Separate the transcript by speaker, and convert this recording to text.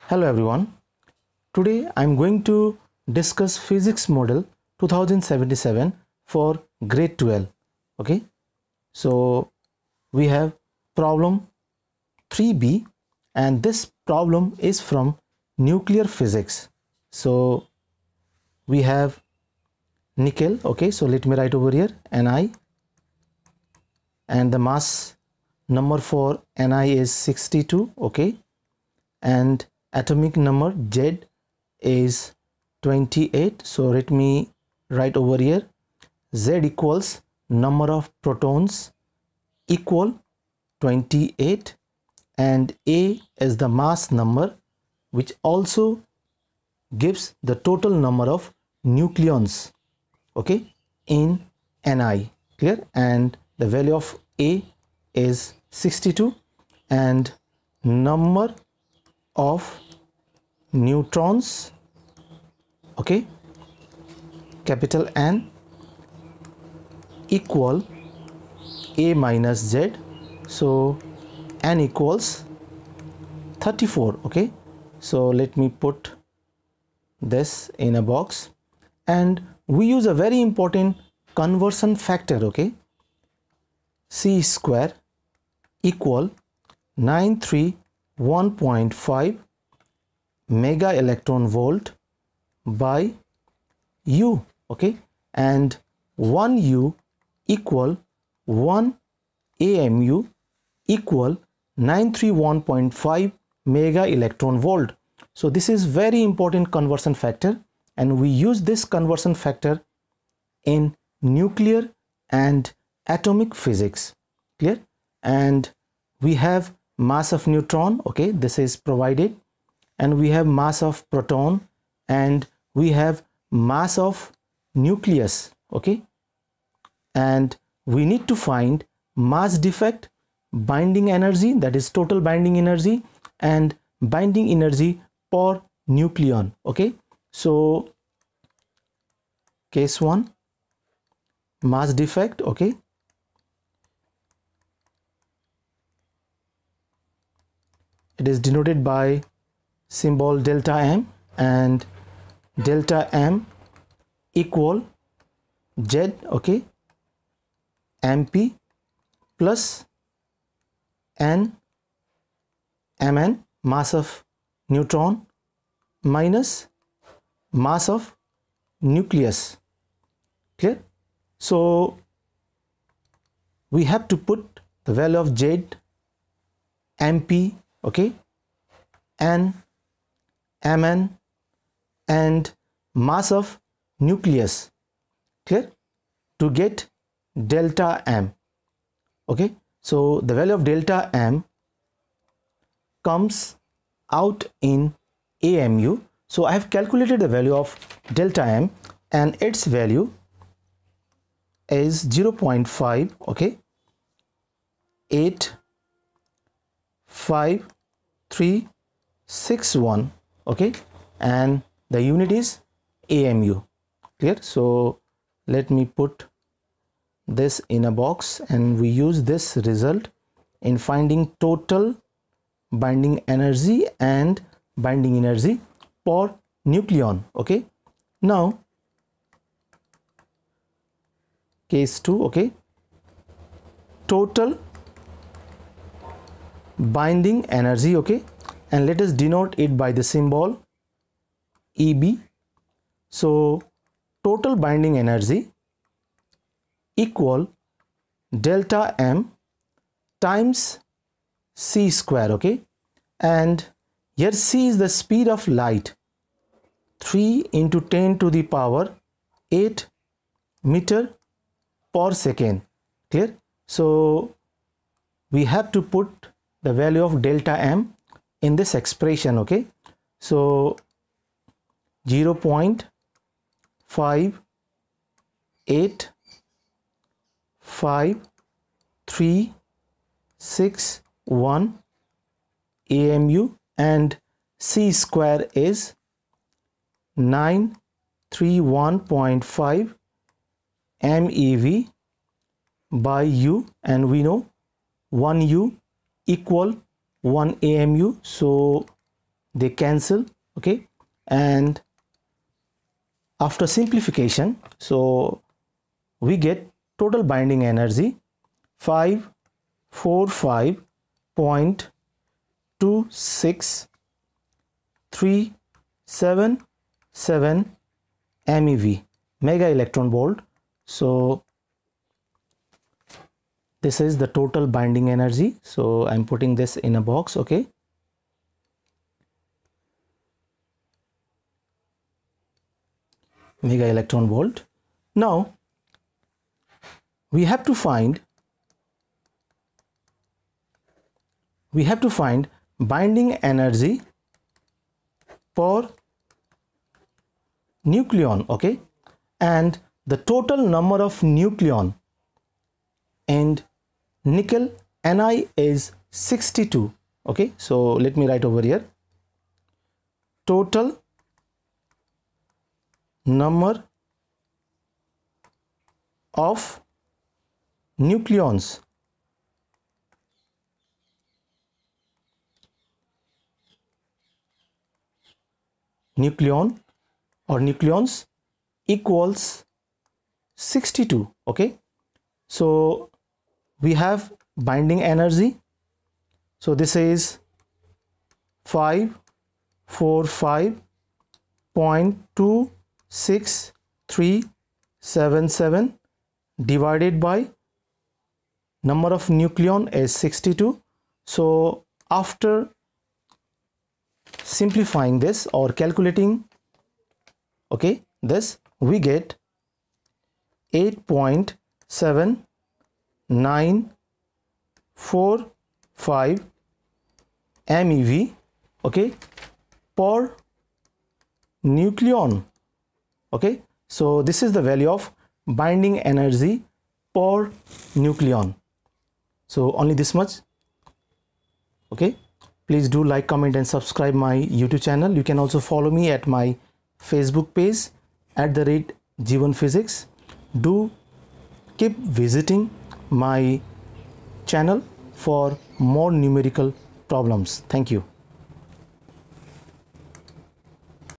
Speaker 1: Hello everyone. Today I am going to discuss physics model 2077 for grade 12. Okay. So we have problem 3b and this problem is from nuclear physics. So we have nickel. Okay. So let me write over here Ni, and the mass number for Ni is 62. Okay. And atomic number Z is 28. So let me write over here Z equals number of protons equal 28, and A is the mass number which also gives the total number of nucleons, okay, in Ni. Clear? And the value of A is 62 and number of neutrons, okay, capital N, equal A minus Z. So N equals 34. Okay, so let me put this in a box, and we use a very important conversion factor. Okay, C square equal 931.5 mega electron volt by U. Okay, and 1 U equal 1 AMU equal 931.5 mega electron volt. So this is very important conversion factor, and we use this conversion factor in nuclear and atomic physics. Clear? And we have mass of neutron, okay, this is provided, and we have mass of proton, and we have mass of nucleus, okay, and we need to find mass defect, binding energy, that is total binding energy, and binding energy per nucleon. Okay, so case 1, mass defect. Okay, it is denoted by symbol delta M, and delta M equal Z, okay, MP plus N Mn, mass of neutron, minus mass of nucleus. Clear? So we have to put the value of Z, MP, okay, N, Mn, and mass of nucleus. Clear? To get delta M. Okay, so the value of delta M comes out in AMU. So I have calculated the value of delta M, and its value is 0.5, okay, 85361, okay, and the unit is AMU. Clear? So let me put this in a box, and we use this result in finding total binding energy and binding energy per nucleon. Okay, now case 2, okay, total binding energy, okay, and let us denote it by the symbol EB. So total binding energy equal delta M times C square, okay, and here C is the speed of light, 3 into 10 to the power 8 meter per second. Clear? So we have to put the value of delta M in this expression. Okay, so 0.58536 AMU, and C square is 931.5 MeV by U, and we know 1 U equal 1 AMU. So they cancel, okay, and after simplification, so we get total binding energy 545.26377 MeV, mega electron volt. So this is the total binding energy. So I'm putting this in a box, okay. Mega electron volt. Now we have to find binding energy per nucleon, okay, and the total number of nucleon and nickel Ni is 62, okay. So let me write over here, total number of nucleons nucleons equals 62, okay. So we have binding energy, so this is 545.26377 divided by number of nucleon is 62. So after simplifying this or calculating, okay, this we get 8.7945 MeV, okay, per nucleon, okay. So this is the value of binding energy per nucleon. So only this much, okay. Please do like, comment and subscribe my YouTube channel. You can also follow me at my Facebook page @Jeevan Physics. Do keep visiting my channel for more numerical problems. Thank you.